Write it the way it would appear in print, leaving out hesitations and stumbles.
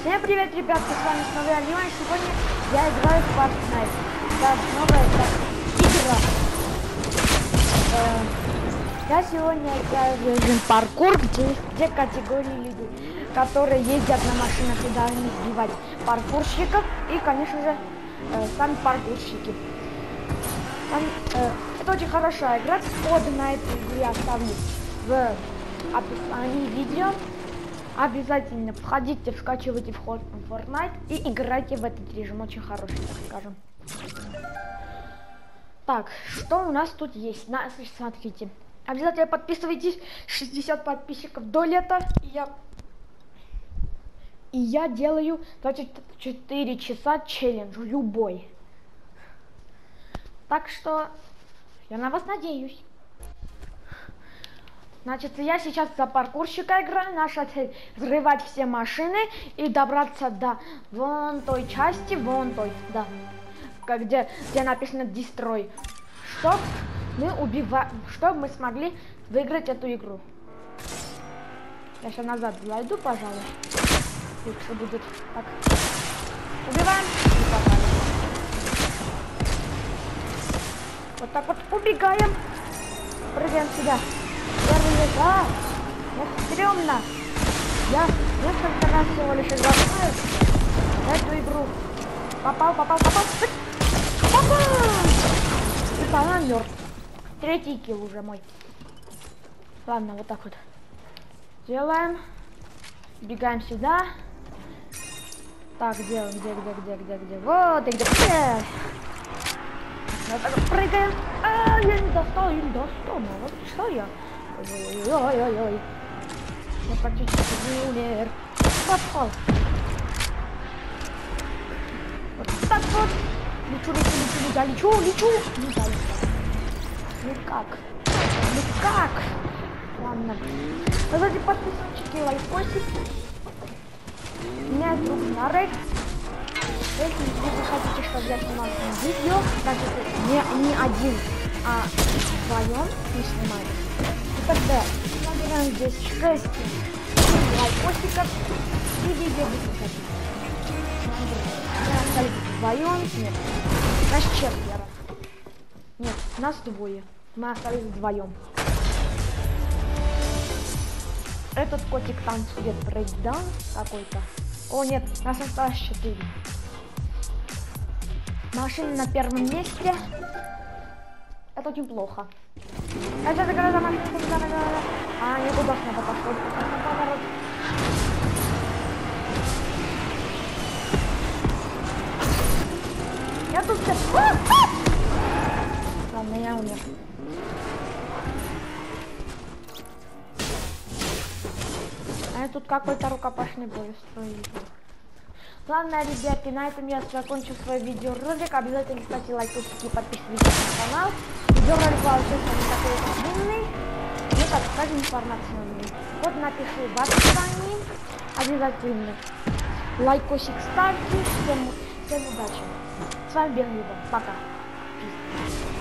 Всем привет, ребятки, с вами снова я, Леон, и сегодня я играю в Fortnite. Да, новая игра. Я сегодня играю в режим паркур, где категории людей, которые ездят на машинах и должны сбивать паркурщиков и, конечно же, сами паркурщики. Это очень хорошая игра, коды на эту игру я оставлю в описании видео. Обязательно входите, скачивайте в Fortnite и играйте в этот режим, очень хороший, так скажем. Так, что у нас тут есть? Смотрите, обязательно подписывайтесь, 60 подписчиков до лета, и я делаю 24 часа челлендж, любой. Так что я на вас надеюсь. Значит, я сейчас за паркурщика играю. Наша цель взрывать все машины и добраться до вон той части, вон той, да, где написано Destroy. Чтобы мы смогли выиграть эту игру. Я сейчас назад зайду, пожалуй. Лучше будет так. Убиваем и попали. Вот так вот убегаем. Прыгаем сюда. Да, это стрёмно. Я несколько раз всего лишь играю в эту игру. Попал. Попал! И она мертв. Третий килл уже мой. Ладно, вот так вот. Делаем. Бегаем сюда. Так, где? Вот, и где? Вот так вот прыгаем. Я не достал. Ну вот что я? Ой-ой-ой. Я практически не умер. Попал. Вот так вот. Лечу. Никак. Ладно. Давайте подписывайтесь, лайкосик. Меня друг Нарек. Если вы хотите, чтобы я снимал видео, значит не один, а вдвоем не снимаю. Тогда набираем здесь 6 лайкосиков и видео выпускать. Мы остались вдвоем. Нет, нас 4. Нет, нас 2. Мы остались вдвоем. Этот котик танцует брейкдаун какой-то. О нет, нас осталось 4. Машина на первом месте. Это очень плохо. Я сейчас играю за машину. Не туда снова пошел. Я тут все. Ладно, я умер. А я тут какой-то рукопашный бой устроил. Ладно, ребятки, на этом я закончу свой видеоролик. Обязательно ставьте лайкосики и подписывайтесь на канал. Видеоролик получился не такой длинный, но, так скажем, информационный. Вот напишу в описании. Обязательно лайкосик ставьте. Всем удачи. С вами был Леон. Пока.